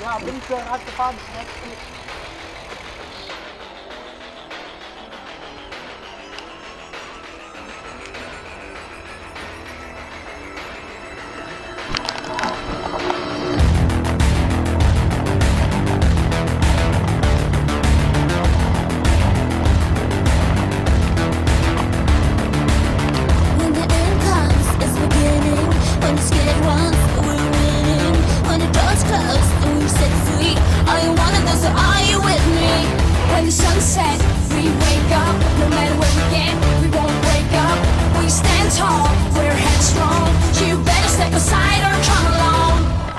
Ja, bin ich Rad gefahren, direkt. Sunset, we wake up. No matter where we get, we won't break up. We stand tall, we're headstrong. You better step aside or come along.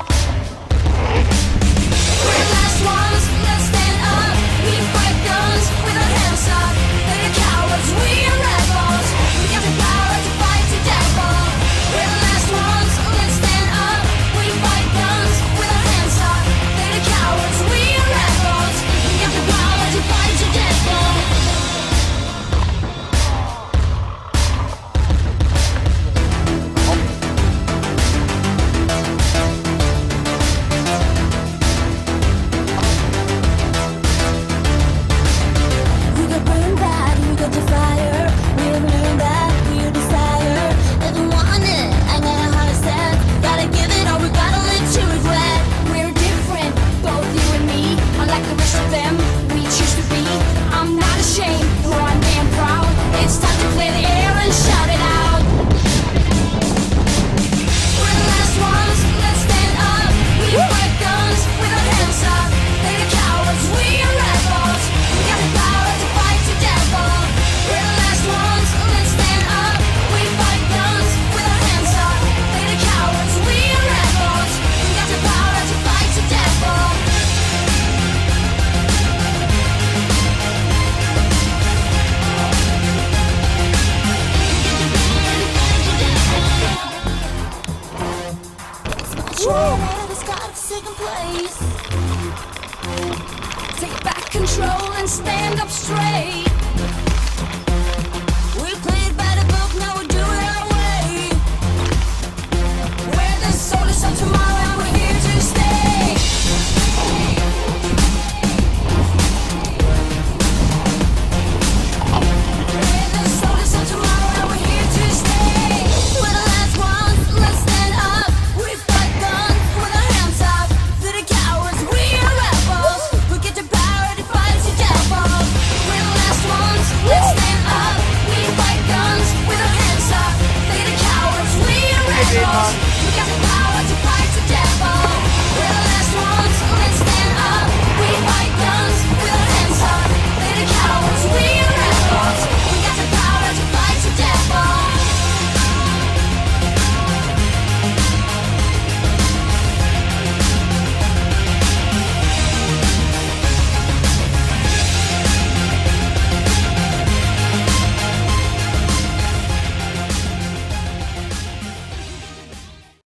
We're the last ones, let's stand up. We fight guns with our hands up. They're the cowards, we are rebels. We got the power to fight the devil. We're the last ones, let's stand up. We fight guns with our hands up. They're the cowards, we are rebels. We got the power to fight the devil. We got burn bad, we got the fire. We have learned that we're desire. Never want it, I got a heart set. Gotta give it all, we gotta live to regret. We're different, both you and me. Unlike the rest of them, we choose to be. I'm not ashamed, nor I'm damn proud. It's time to clear the air and shout it out. We're the last ones, let's stand up. We fight guns with our hands up. They're the cowards, we are rebels. We got the power to fight the devil. We're the last ones, let's stand up. We fight guns with our hands up. They're the cowards, we are rebels. We got the power to fight the devil. It's got a second place. Take back control and stand up straight.